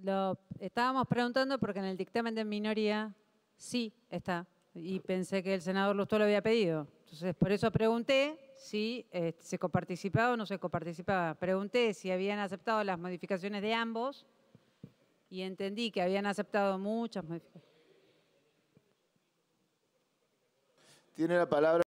Lo estábamos preguntando porque en el dictamen de minoría sí está. Y pensé que el senador Lustó lo había pedido. Entonces, por eso pregunté si se coparticipaba o no se coparticipaba. Pregunté si habían aceptado las modificaciones de ambos y entendí que habían aceptado muchas modificaciones. Tiene la palabra